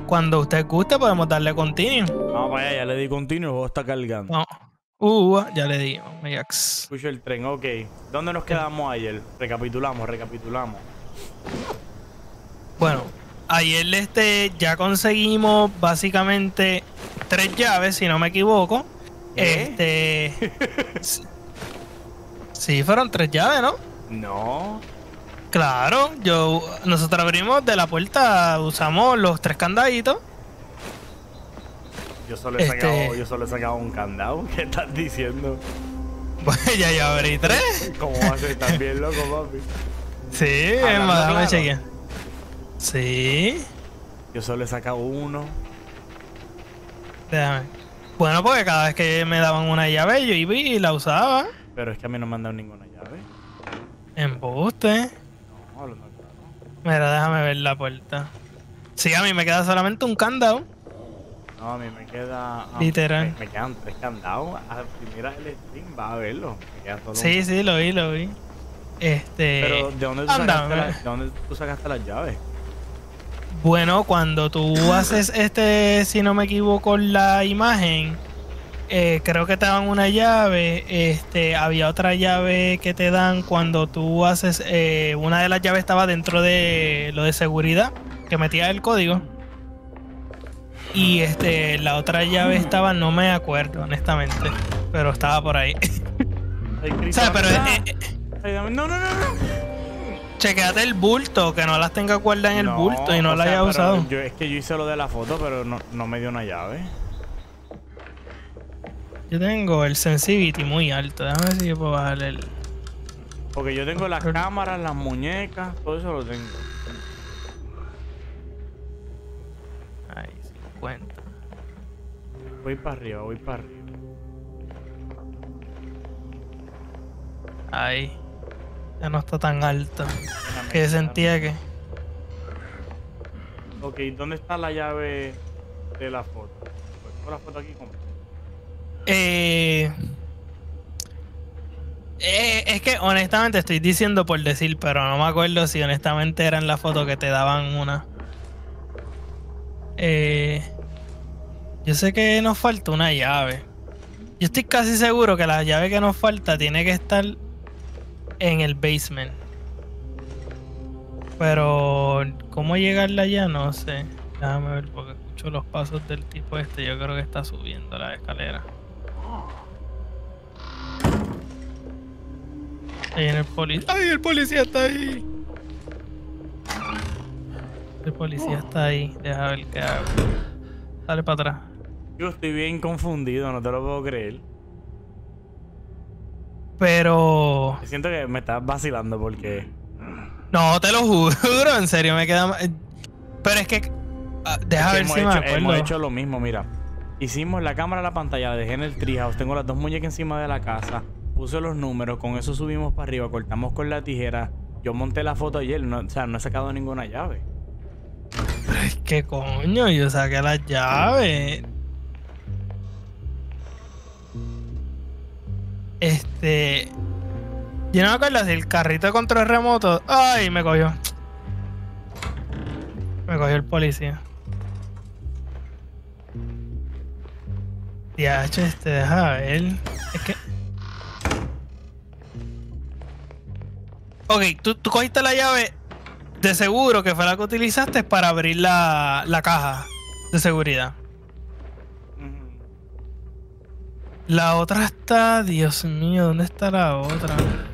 cuando usted guste podemos darle continue. Vamos para allá, ya le di continuo, el juego está cargando. No. Ya le di. Megax. Escucho el tren, ok. ¿Dónde nos quedamos ayer? Recapitulamos. Bueno, ayer ya conseguimos básicamente 3 llaves, si no me equivoco. Sí, fueron 3 llaves, ¿no? No. Claro, nosotros abrimos de la puerta, usamos los 3 candaditos. Yo solo he sacado un candado. ¿Qué estás diciendo? Pues ya abrí 3. ¿Cómo vas a ser tan bien loco, papi? Sí, déjame chequear. Sí. Yo solo he sacado 1. Déjame. Bueno, porque cada vez que me daban una llave, yo iba y la usaba. Pero es que a mí no me han dado ninguna llave. Embuste. No, hablando claro. Mira, déjame ver la puerta. Sí, a mí me queda solamente un candado. No, a mí me queda... Literal. Me quedan 3 candados. Mira el stream, va a verlo. Me queda solo Sí, lo vi. Pero, ¿de dónde tú sacaste las llaves? Bueno, cuando tú haces si no me equivoco, la imagen, creo que te dan una llave. Había otra llave que te dan cuando tú haces. Una de las llaves estaba dentro de lo de seguridad, que metía el código. Y la otra llave estaba, no me acuerdo, honestamente, pero estaba por ahí. O sea, pero no. Chequéate el bulto, que no las tenga guardadas en el bulto y no la haya usado. Es que yo hice lo de la foto, pero no me dio una llave. Yo tengo el sensitivity muy alto. Déjame ver si yo puedo bajarle el... Porque yo tengo las cámaras, las muñecas, todo eso lo tengo. Ahí, 50. Voy para arriba. Ahí. Ya no está tan alto. Que sentía que... Ok, ¿dónde está la llave de la foto? Pues tengo la foto aquí completa. Es que honestamente estoy diciendo por decir, pero no me acuerdo si honestamente era en la foto que te daban una. Yo sé que nos falta una llave. Yo estoy casi seguro que la llave que nos falta tiene que estar en el basement. Pero ¿cómo llegarla allá? No sé. Déjame ver porque escucho los pasos del tipo este. Yo creo que está subiendo la escalera. Ahí en el policía. ¡Ay, el policía está ahí! El policía está ahí. Deja ver qué hago. Sale para atrás. Yo estoy bien confundido, no te lo puedo creer. Pero... Siento que me estás vacilando porque... No, te lo juro, en serio, me queda... Pero es que... deja ver si me acuerdo. Hemos hecho lo mismo, mira. Hicimos la cámara a la pantalla, la dejé en el treehouse, tengo las 2 muñecas encima de la casa, puse los números, con eso subimos para arriba, cortamos con la tijera. Yo monté la foto ayer, o sea, no he sacado ninguna llave. Pero es que coño, yo saqué las llaves. Yo no me acuerdo si el carrito de control remoto. ¡Ay! Me cogió. Me cogió el policía. Diacho, deja ver. Es que... Ok, tú cogiste la llave. De seguro que fue la que utilizaste para abrir la caja de seguridad. La otra está... Dios mío, ¿dónde está la otra?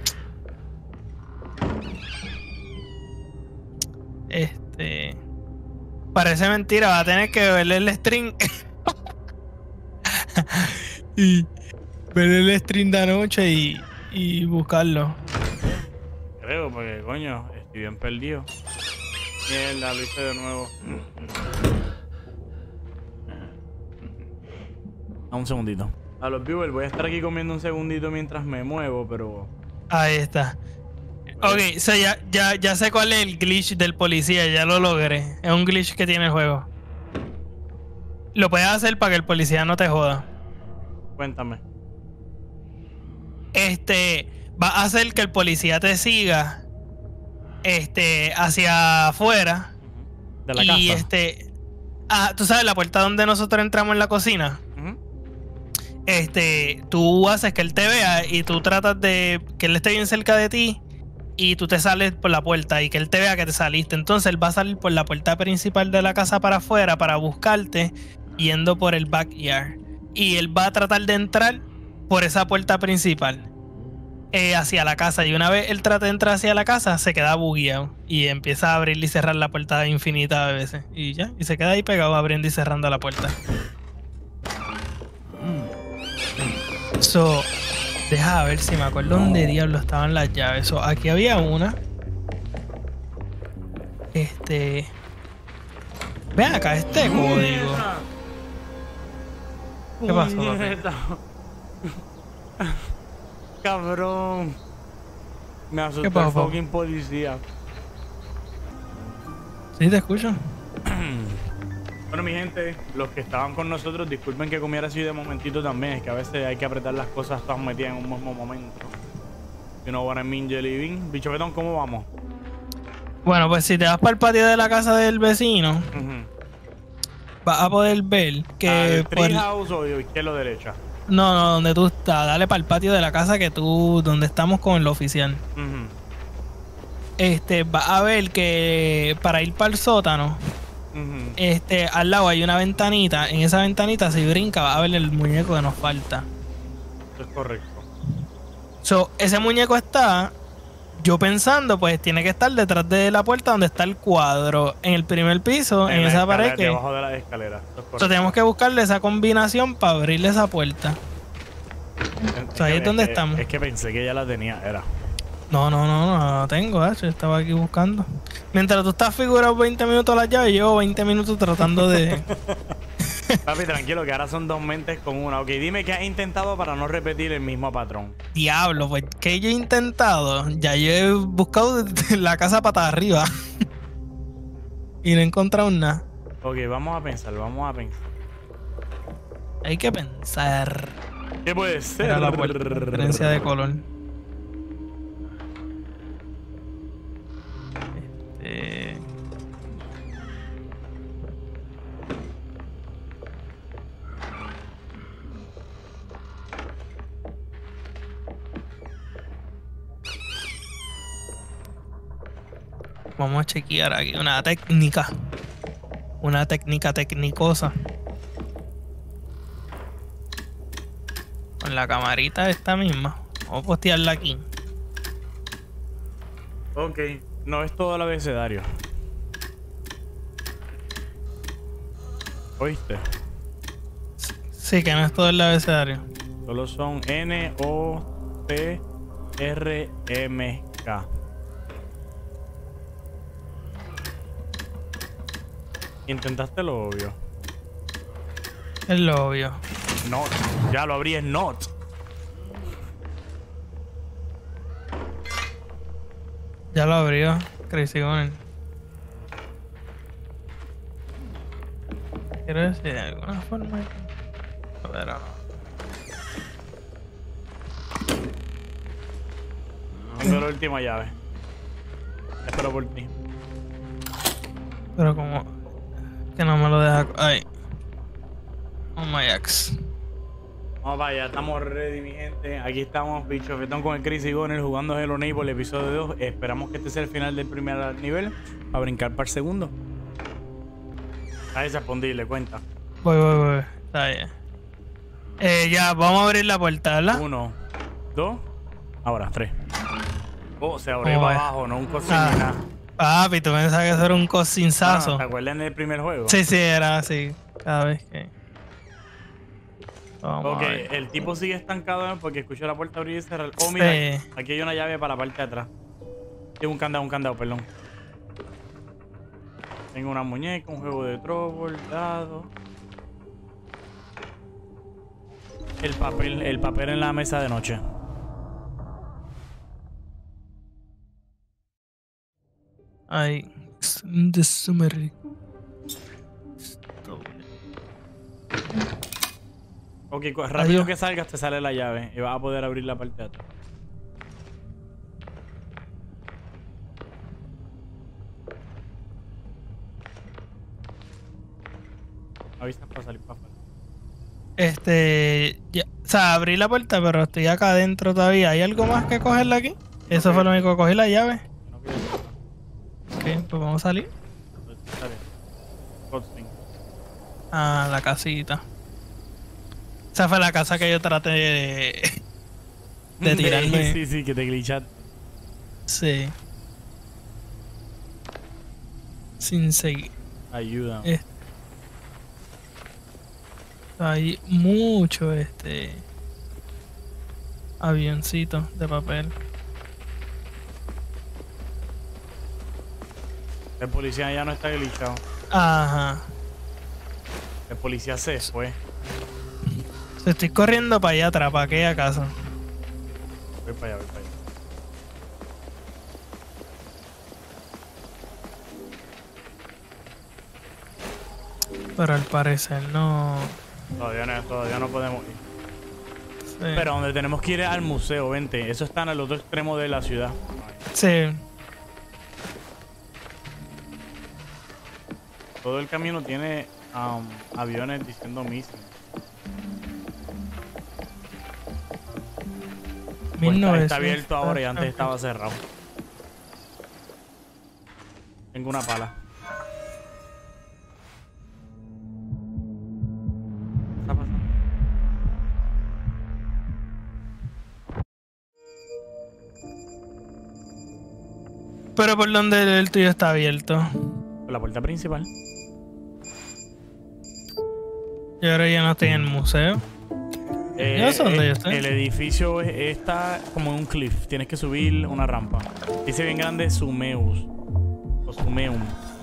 Parece mentira, va a tener que verle el stream. Y verle el stream de anoche y buscarlo. Creo, porque coño, estoy bien perdido. Mierda, lo hice de nuevo. Un segundito. A los viewers voy a estar aquí comiendo un segundito mientras me muevo, pero... Ahí está. Ok, so ya sé cuál es el glitch del policía, ya lo logré. Es un glitch que tiene el juego. Lo puedes hacer para que el policía no te joda. Cuéntame. Va a hacer que el policía te siga hacia afuera. De la casa. Ah, tú sabes, la puerta donde nosotros entramos en la cocina. Ujú. Tú haces que él te vea y tú tratas de que él esté bien cerca de ti y tú te sales por la puerta y que él te vea que te saliste. Entonces él va a salir por la puerta principal de la casa para afuera para buscarte yendo por el backyard. Y él va a tratar de entrar por esa puerta principal hacia la casa. Y una vez él trata de entrar hacia la casa, se queda bugueado y empieza a abrir y cerrar la puerta infinitas veces. Y ya, y se queda ahí pegado abriendo y cerrando la puerta. So, deja ver si me acuerdo dónde diablo estaban las llaves. So, aquí había una. Ven acá, este código. ¿Qué pasó, papi? Puñeta. Cabrón. Me asustó ¿Qué pasó, el papi? fucking policía. Sí, te escucho. Bueno, mi gente, los que estaban con nosotros, disculpen que comiera así de momentito también. Es que a veces hay que apretar las cosas todas metidas en un mismo momento. You know what I mean, Jelly Bean. Bicho Betón, ¿cómo vamos? Bueno, pues si te vas para el patio de la casa del vecino, Ujú. vas a poder ver que ¿Al por... treehouse o izquierda o derecha? No, no, donde tú estás, dale para el patio de la casa que tú, donde estamos con el oficial. Ujú. Vas a ver que para ir para el sótano, Ujú. al lado hay una ventanita. En esa ventanita, si brinca, vas a ver el muñeco que nos falta. Eso es correcto. So, ese muñeco está, yo pensando, pues tiene que estar detrás de la puerta donde está el cuadro. En el primer piso, en la esa pared escalera, que... debajo de la escalera. Eso es correcto. So, tenemos que buscarle esa combinación para abrirle esa puerta. O sea, ahí es donde estamos. Es que pensé que ya la tenía, era. No la tengo, yo estaba aquí buscando. Mientras tú estás figurado 20 minutos las llaves, llevo 20 minutos tratando de... Papi, tranquilo, que ahora son dos mentes con una. Ok, dime qué has intentado para no repetir el mismo patrón. Diablo, pues, ¿qué yo he intentado? Ya yo he buscado la casa patada arriba. Y no he encontrado nada. Ok, vamos a pensar, vamos a pensar. Hay que pensar. ¿Qué puede ser? Era la puerta, diferencia de color. Este... Vamos a chequear aquí una técnica. Una técnica tecnicosa. Con la camarita esta misma. Vamos a postearla aquí. Ok, no es todo el abecedario. ¿Oíste? Sí, que no es todo el abecedario. Solo son N, O, T, R, M, K. Intentaste lo obvio. Es lo obvio. Not. Ya lo abrí, es not. Ya lo abrió. Crazy Gunner. Quiero decir, de alguna forma. A ver, no. Tengo la última llave. Espero por ti. Pero como que no me lo deja. Ay. Oh my ex. Vamos para allá, estamos ready, mi gente. Aquí estamos, Bicho Betón con el Crazy Gunner jugando Hello Neighbor, el episodio 2. Esperamos que este sea el final del primer nivel para brincar para el segundo. Ahí se respondible, cuenta. Voy. Está bien. Ya, vamos a abrir la puerta, ¿verdad? 1, 2, ahora 3. Oh, se abrió ¿Cómo para va? abajo, no un cosín ni nada. Papi, tú pensabas que eso era un cocinzazo. ¿Te acuerdas en el primer juego? Sí, era así. Cada vez que. Vamos Ok, a ver. el tipo sigue estancado porque escuchó la puerta abrir y cerrar. Oh, mira, Sí. aquí hay una llave para la parte de atrás. Tengo un candado, perdón. Tengo una muñeca, un juego de trébol, dado. El papel en la mesa de noche. Ay, de summer. Ok, rápido Adiós. que salgas te sale la llave y vas a poder abrir la parte de atrás. Avisan para salir para afuera. O sea, abrí la puerta, pero estoy acá adentro todavía. ¿Hay algo más que cogerle aquí? Eso fue lo único que cogí, la llave. No quiero decir nada. Ok, pues vamos a salir. Está bien. Godspeed. Ah, la casita. Esa fue la casa que yo traté de tirarme. Sí, sí, que te glitchaste. Sí. Sin seguir. Ayuda. Hay mucho avioncito de papel. El policía ya no está glitchado. Ajá. El policía se fue. Estoy corriendo para allá atrás, ¿para aquella casa? Voy para allá, voy para allá. Pero al parecer no. Todavía no podemos ir. Sí. Pero donde tenemos que ir es al museo, vente. Eso está en el otro extremo de la ciudad. Sí. Todo el camino tiene aviones diciendo misiles. Pues está abierto ahora y antes estaba cerrado. Tengo una pala. ¿Qué está pasando? Pero por donde el tuyo está abierto. Por la puerta principal. Yo ahora ya no estoy en el museo. Yo sé dónde yo estoy. El edificio está como en un cliff. Tienes que subir una rampa. Dice bien grande Sumeus. O Sumeum.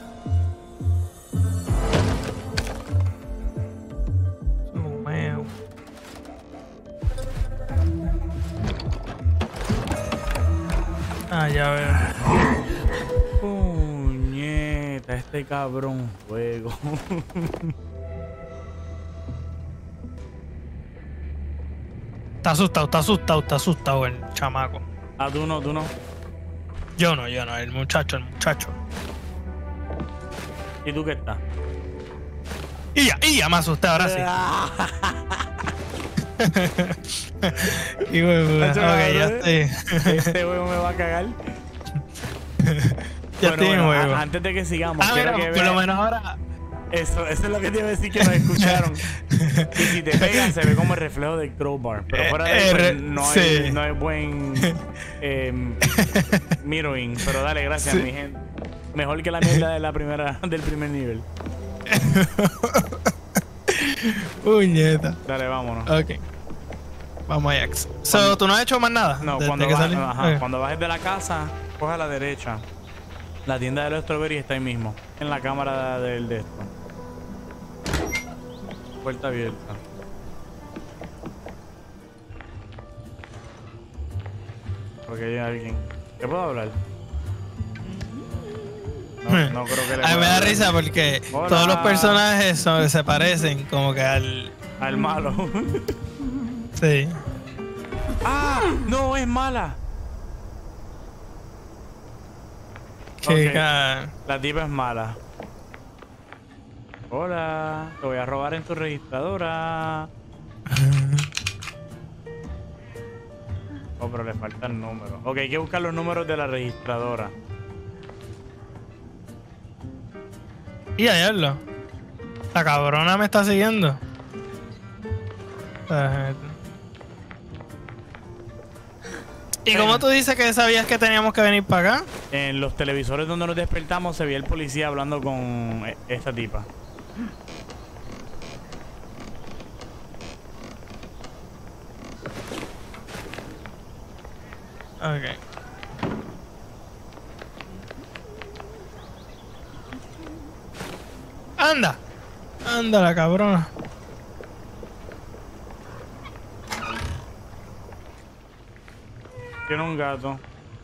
Museo. Ah, ya veo. Puñeta, este cabrón juego. Está asustado el chamaco. Ah, tú no. Yo no, el muchacho. ¿Y tú qué estás? Y ya me asusté, ahora sí. Y bueno, ok, ya estoy. Este juego me va a cagar. Ya estoy en juego. Antes de que sigamos, Ah, quiero mira, que por lo vean. menos ahora. Eso es lo que te iba a decir, que nos escucharon. Y si te pegan, se ve como el reflejo del crowbar. Pero fuera de eso, no hay buen mirroring. Pero dale, gracias, mi gente. Mejor que la mierda de del primer nivel. Puñeta. Dale, vámonos. Ok. Vamos allá. So, ¿tú no has hecho más nada? No, cuando bajes de la casa, coge a la derecha. La tienda de los strawberries está ahí mismo. En la cámara de esto. Puerta abierta. Porque hay alguien. ¿Te puedo hablar? No creo que le A mí me pueda da hablar. risa porque Hola. todos los personajes se parecen como que Al malo. Sí. ¡Ah! ¡No, es mala! Que Ok. La tipa es mala. Hola, te voy a robar en tu registradora. Oh, pero le falta el número. Ok, hay que buscar los números de la registradora. Y hallarlo. La cabrona me está siguiendo. ¿Y cómo tú dices que sabías que teníamos que venir para acá? En los televisores donde nos despertamos se veía el policía hablando con esta tipa. Ok. ¡Anda! ¡Anda la cabrona! Tiene un gato.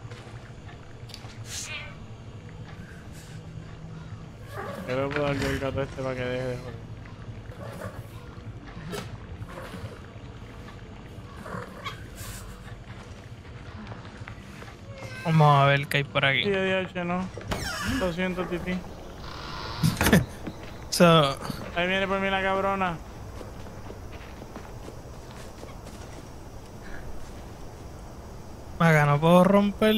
¿Qué le puedo dar yo al gato este para que deje de joder? Vamos a ver qué hay por aquí. Sí, no. Lo siento, Titi. So, Ahí viene por mí la cabrona. Acá no puedo romper.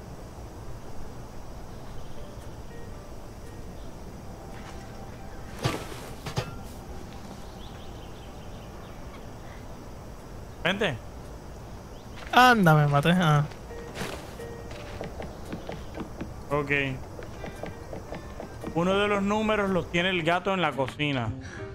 Vente. Anda, me maté. Ah. Ok. Uno de los números los tiene el gato en la cocina.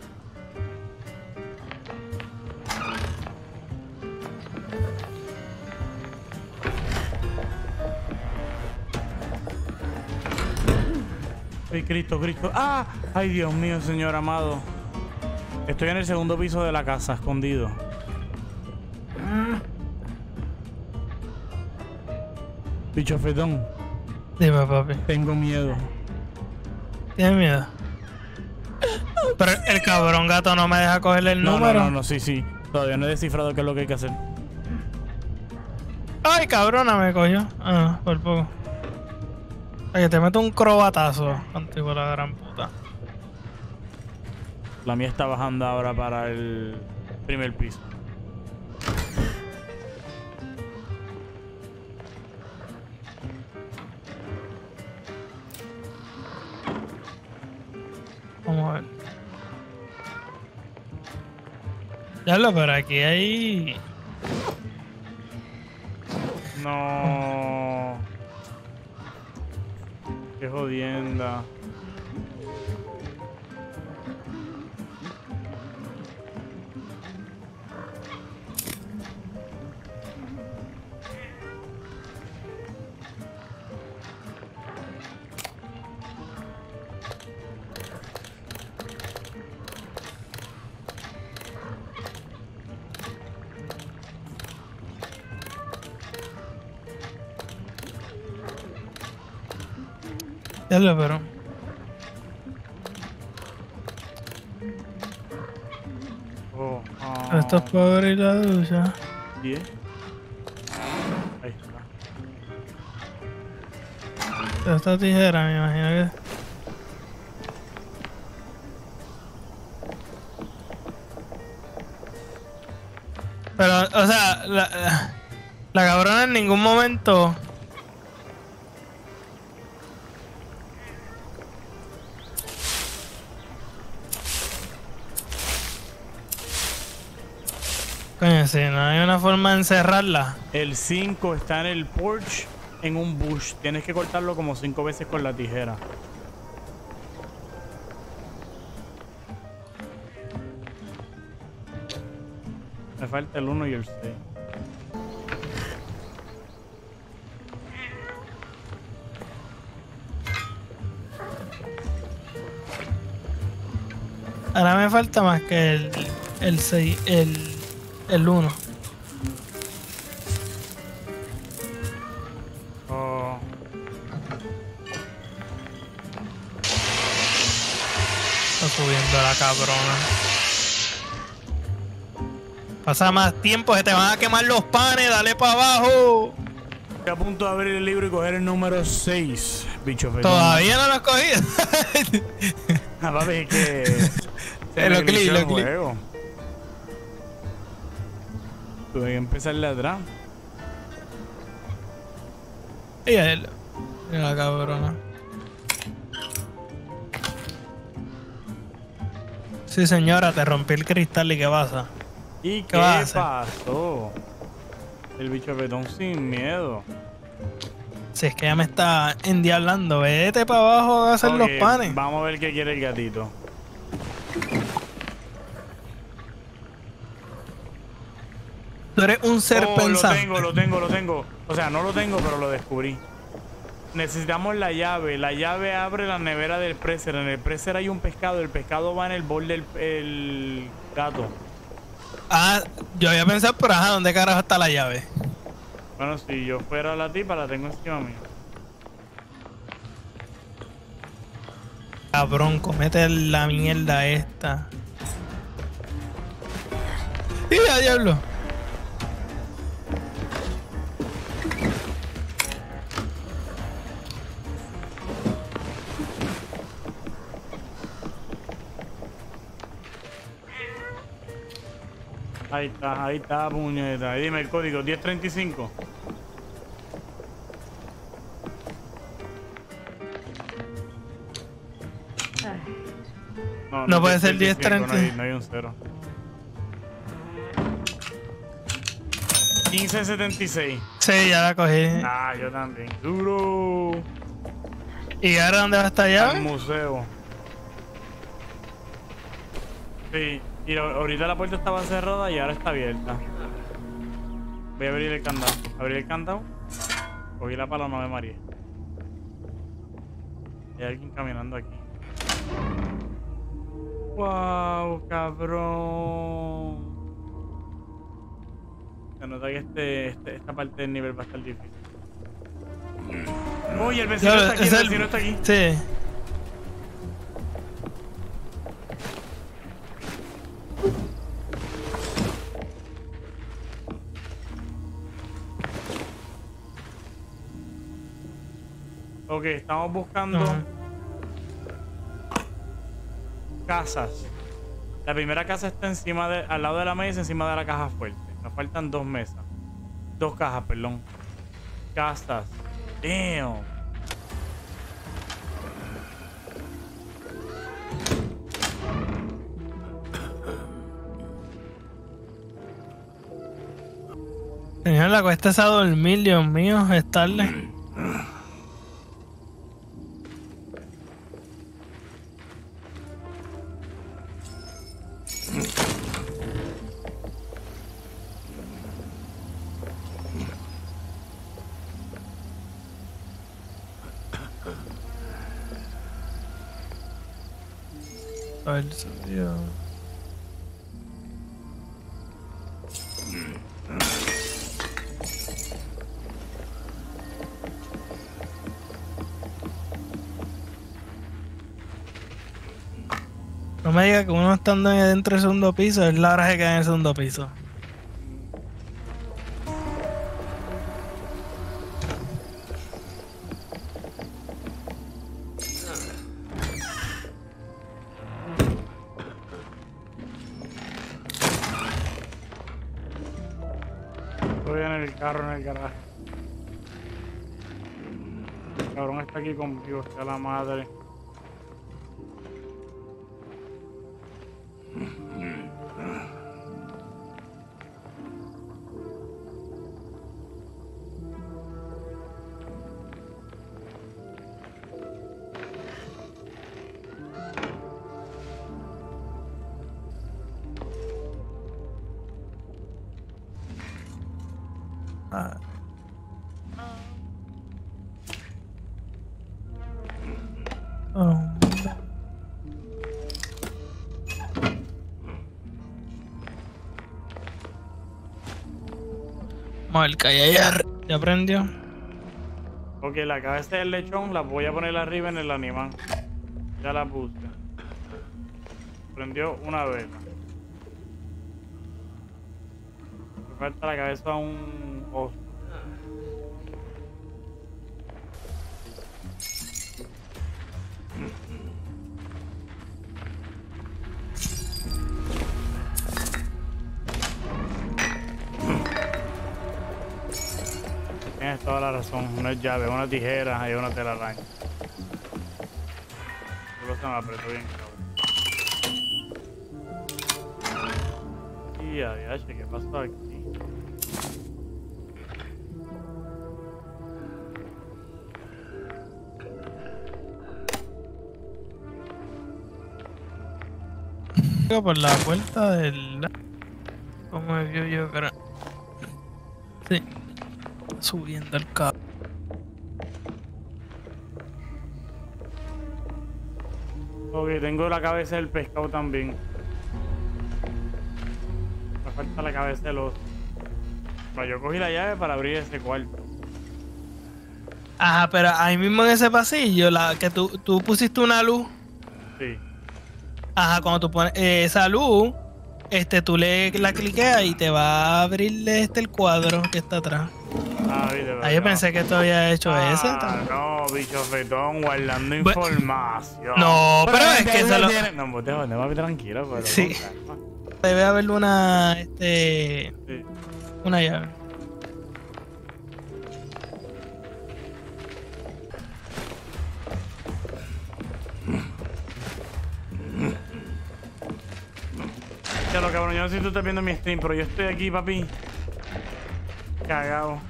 Ay, Cristo, Cristo. ¡Ah! Ay, Dios mío, Señor amado. Estoy en el segundo piso de la casa, escondido. Bicho fetón. Dime, papi. Tengo miedo. ¿Tienes miedo? Pero el cabrón gato no me deja cogerle el número. No, sí. Todavía no he descifrado qué es lo que hay que hacer. Ay, cabrona, me cogió. Ah, por poco. Ay, que te meto un crobatazo, contigo la gran puta. La mía está bajando ahora para el primer piso. Vamos a ver. Ya lo, pero aquí hay... No. Qué jodienda. Ya lo, pero... Oh, Esto es para abrir la ducha. 10. Ahí está. Esta tijera, me imagino que... Pero, o sea, la cabrona en ningún momento... Coño, si no hay una forma de encerrarla. El 5 está en el porch en un bush. Tienes que cortarlo como 5 veces con la tijera. Me falta el 1 y el 6. Ahora me falta más que el 6, el 1. Oh. Está subiendo la cabrona. Pasa más tiempo, se te van a quemar los panes, dale para abajo. Estoy a punto de abrir el libro y coger el número 6, bicho fetón. Todavía no lo has cogido. Ah, papi, es que... se Lo me glitchó clic, el lo clic. juego. Tuve que empezarle atrás. Mira la cabrona. Sí, señora, te rompí el cristal y ¿qué pasa? ¿Y qué vas a pasó? El bicho fetón sin miedo. Si es que ya me está endiablando, vete para abajo a hacer Ok, los panes. Vamos a ver qué quiere el gatito. Tú eres un ser pensante. Lo tengo. O sea, no lo tengo, pero lo descubrí. Necesitamos la llave. La llave abre la nevera del freezer. En el freezer hay un pescado. El pescado va en el bol del el gato. Ah, yo había pensado, pero ajá, ¿dónde carajo está la llave? Bueno, si yo fuera la tipa, la tengo encima mío. Cabrón, comete la mierda esta. ¡Mira, diablo! Ahí está, puñeta. Y dime el código, 1035. No puede ser 1035, 1030. no hay un 0. 1576. Sí, ya la cogí. Ah, yo también. Duro. ¿Y ahora dónde va esta Al llave? museo. Sí, y ahorita la puerta estaba cerrada y ahora está abierta. Voy a abrir el candado. Abrir el candado. Cogí la pala, no me mareé. Hay alguien caminando aquí. Wow, cabrón. Se nota que esta parte del nivel va a estar difícil. Uy, el vecino está aquí, el vecino está aquí. Sí. Ok, estamos buscando casas. La primera casa está al lado de la mesa, encima de la caja fuerte. Nos faltan 2 mesas. 2 cajas, perdón. Casas. Damn. Señor, la cuesta es a dormir, Dios mío, es tarde. A ver, subió. No me diga que uno estando dentro del segundo piso, es la hora que queda en el segundo piso. Estoy en el carro, en el garaje. El cabrón está aquí conmigo, sea la madre. Ah. Oh. Marca, ya prendió. Ok, la cabeza del lechón la voy a poner arriba en el animal. Ya la puse. Prendió una vela. Me falta la cabeza a un oso. Tienes toda la razón, no es llave, es una tijera y una telaraña. Solo se me apretó bien, cabrón. Y adiós, ¿qué pasó aquí? Por la puerta del... ¿Cómo me vio yo? Pero... Sí. Subiendo el carro. Ok, tengo la cabeza del pescado también. Me falta la cabeza del oso. Pero yo cogí la llave para abrir ese cuarto. Ajá, pero ahí mismo en ese pasillo, la que tú pusiste una luz. Sí. Ajá, cuando tú pones esa luz, tú la cliqueas y te va a abrir el cuadro que está atrás. Ah, viste, Ahí yo pensé que tú habías hecho ese. No, bicho fetón, guardando información. No, pero es que eso lo... No, pues déjame, tranquilo, pero Sí. con calma. Debe haber Sí. una llave. Ya lo cabrón, yo no sé si tú estás viendo mi stream, pero yo estoy aquí, papi. Cagado.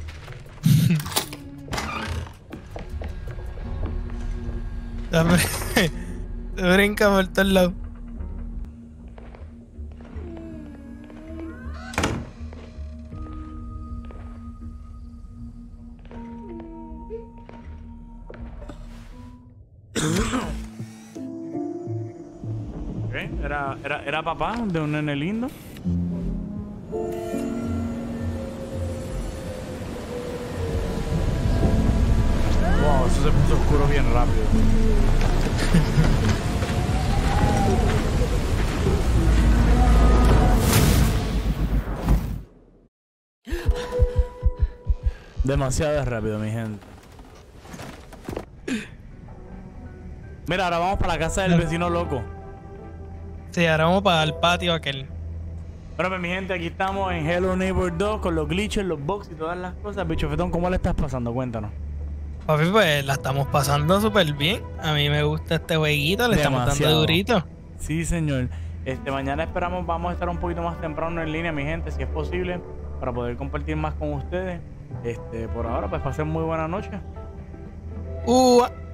Se brinca por todos lados. Ok, era papá de un nene lindo. Wow, eso se puso oscuro bien rápido. Demasiado rápido, mi gente. Mira, ahora vamos para la casa del vecino loco. Sí, ahora vamos para el patio aquel. Bueno, pues mi gente, aquí estamos en Hello Neighbor 2 con los glitches, los bugs y todas las cosas. Bicho Fetón, ¿cómo le estás pasando? Cuéntanos. Papi, pues la estamos pasando súper bien. A mí me gusta este jueguito, le estamos dando durito. Sí, señor. Mañana esperamos, vamos a estar un poquito más temprano en línea, mi gente, si es posible, para poder compartir más con ustedes. Por ahora, pues pasen muy buena noche.